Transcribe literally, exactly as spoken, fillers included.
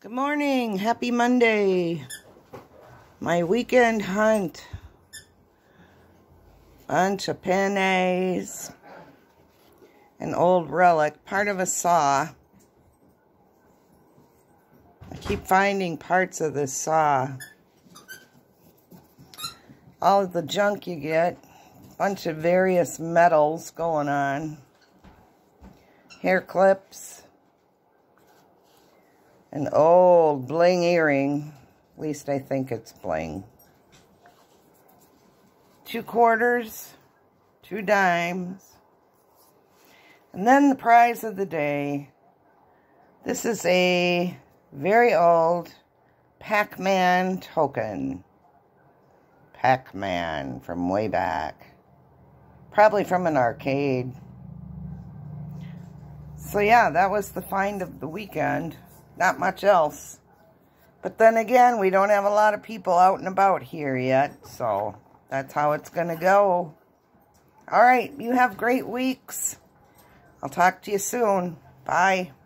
Good morning. Happy Monday. My weekend hunt. Bunch of pennies. An old relic. Part of a saw. I keep finding parts of this saw. All of the junk you get. Bunch of various metals going on. Hair clips. An old bling earring. At least I think it's bling. Two quarters. Two dimes. And then the prize of the day. This is a very old Pac-Man token. Pac-Man from way back. Probably from an arcade. So yeah, that was the find of the weekend. Not much else. But then again, we don't have a lot of people out and about here yet. So that's how it's going to go. All right, you have great weeks. I'll talk to you soon. Bye.